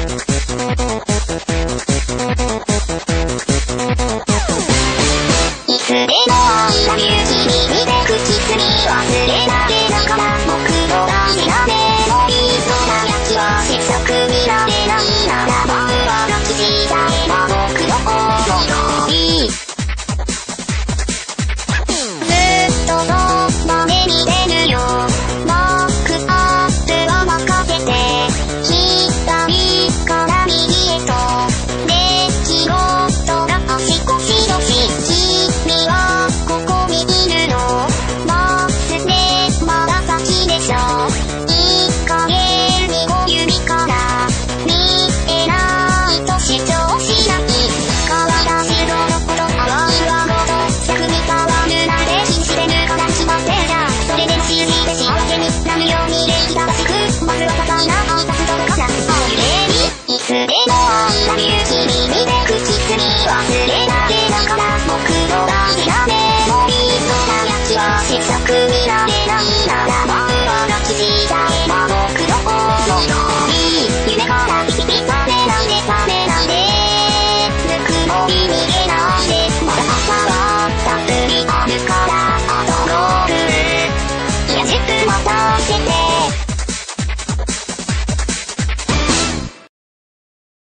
いつでもI love you君で口すみ忘れられながら僕の大事なメモリーそんなやつは切削見られないなら僕は泣きちゃえば僕の思い通りずっとそばで見てるよマックアップは任せて左から右へと出来事が足腰のし君はここにいるのバスでまだ先でしょいい加減に小指から見えないと主張しない体中のこと泡はごと逆に変わるなんて信じれぬからしませんがそれでも信じて幸せになるように礼儀正しくまずは高いな挨拶とかなおいでにいつでもI love you君で口すみ忘れ